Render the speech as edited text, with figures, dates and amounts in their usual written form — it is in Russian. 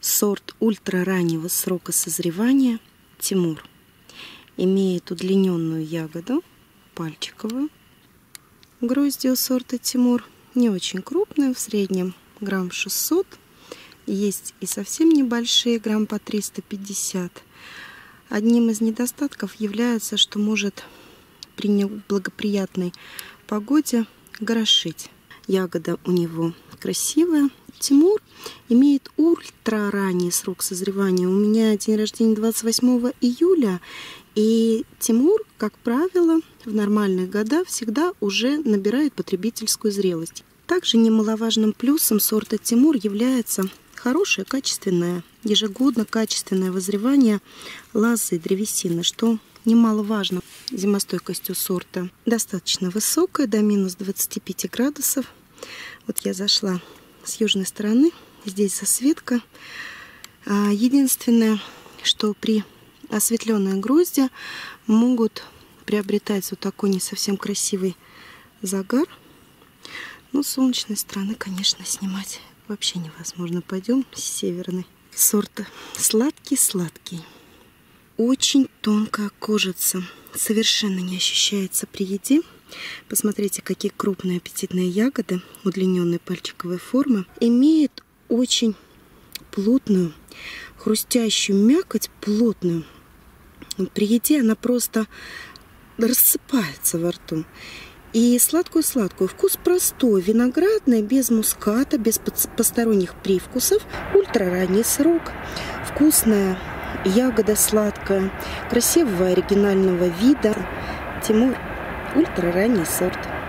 Сорт ультрараннего срока созревания Тимур. Имеет удлиненную ягоду, пальчиковую. Гроздья у сорта Тимур не очень крупные, в среднем грамм 600. Есть и совсем небольшие, грамм по 350. Одним из недостатков является, что может при неблагоприятной погоде горошить. Ягода у него красивая. Тимур имеет ультраранний срок созревания. У меня день рождения 28 июля. И Тимур, как правило, в нормальные года всегда уже набирает потребительскую зрелость. Также немаловажным плюсом сорта Тимур является хорошее, качественное, ежегодно качественное вызревание лозы древесины, что немаловажно. Зимостойкость у сорта достаточно высокая, до минус 25 градусов. Вот я зашла с южной стороны, здесь засветка. Единственное, что при осветленные гроздья могут приобретать вот такой не совсем красивый загар. Но с солнечной стороны, конечно, снимать вообще невозможно. Пойдем с северной. Сорт сладкий-сладкий. Очень тонкая кожица. Совершенно не ощущается при еде. Посмотрите, какие крупные аппетитные ягоды удлиненной пальчиковой формы. Имеет очень плотную, хрустящую мякоть, плотную. При еде она просто рассыпается во рту. И сладкую-сладкую. Вкус простой, виноградный, без муската, без посторонних привкусов. Ультраранний срок. Вкусная ягода сладкая, красивого оригинального вида. Тимур. Ультраранний сорт.